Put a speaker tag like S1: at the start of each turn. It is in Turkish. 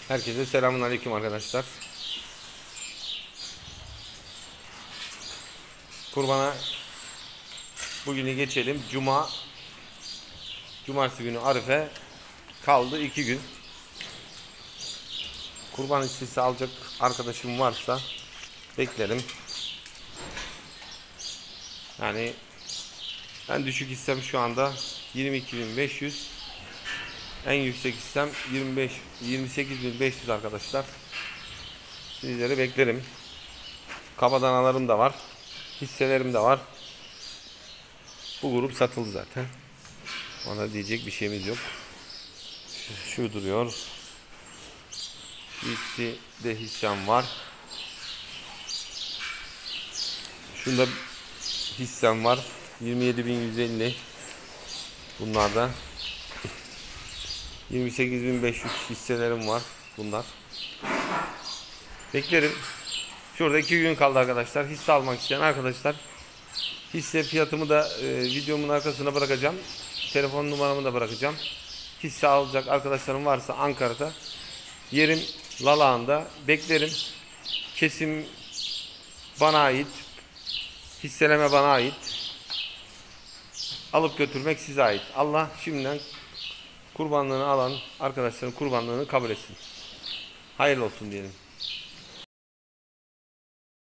S1: Herkese selamünaleyküm arkadaşlar. Kurbana bugünü geçelim. Cumartesi günü Arife kaldı 2 gün. Kurban hissesi alacak arkadaşım varsa beklerim. Yani en düşük hissem şu anda 22.500. En yüksek hissem 28.500 arkadaşlar. Sizleri beklerim. Kabadanalarım da var. Hisselerim de var. Bu grup satıldı zaten. Ona diyecek bir şeyimiz yok. Şu duruyor. Şu ikisi de hissem var. Şunda hissem var. 27.150. Bunlarda 28.500 hisselerim var. Bunlar. Beklerim. Şurada 2 gün kaldı arkadaşlar. Hisse almak isteyen arkadaşlar, hisse fiyatımı da videomun arkasına bırakacağım. Telefon numaramı da bırakacağım. Hisse alacak arkadaşlarım varsa Ankara'da, yerim Lalağan'da, beklerim. Kesim bana ait. Hisseleme bana ait. Alıp götürmek size ait. Allah şimdiden kurbanlığını alan arkadaşların kurbanlığını kabul etsin. Hayırlı olsun diyelim.